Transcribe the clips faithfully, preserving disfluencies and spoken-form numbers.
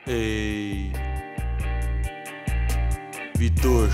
Ei, Vitor.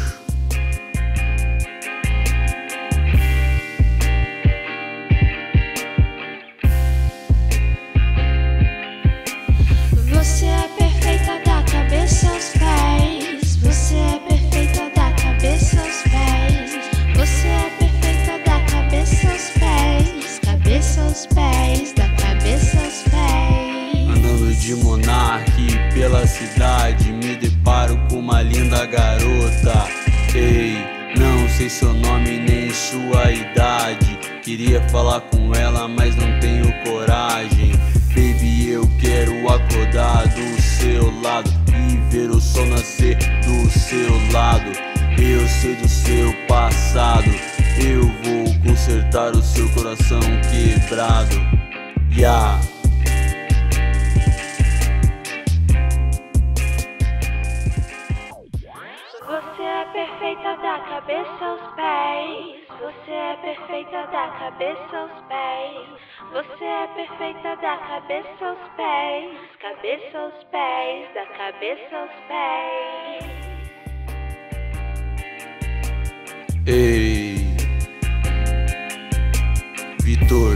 Você é perfeita da cabeça aos pés. Você é perfeita da cabeça aos pés. Você é perfeita da cabeça aos pés. Cabeça aos pés, da cabeça aos pés. Andando de monarque pela cidade, me deparo com uma linda garota. Ei, não sei seu nome nem sua idade. Queria falar com ela, mas não tenho coragem. Baby, eu quero acordar do seu lado e ver o sol nascer do seu lado. Eu sei do seu passado, eu vou consertar o seu coração quebrado. Yeah. Você é perfeita da cabeça aos pés. Você é perfeita da cabeça aos pés. Você é perfeita da cabeça aos pés. Cabeça aos pés, da cabeça aos pés. Ei, Vitor.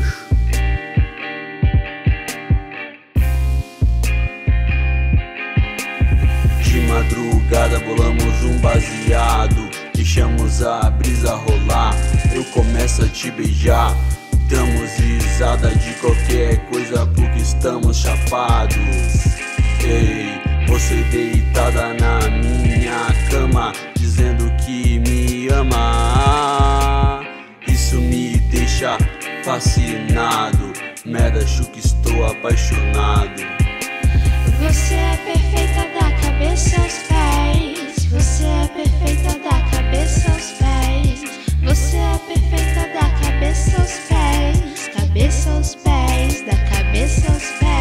De madrugada bolamos um baseado, deixamos a brisa rolar. Eu começo a te beijar, damos risada de qualquer coisa porque estamos chapados. Ei, você deitada na minha cama, dizendo que me ama. Isso me deixa fascinado, merda, acho que estou apaixonado. Você é perfeita da cabeça aos pés. Você é perfeita da cabeça aos pés. Você é perfeita da cabeça aos pés. Cabeça aos pés, da cabeça aos pés.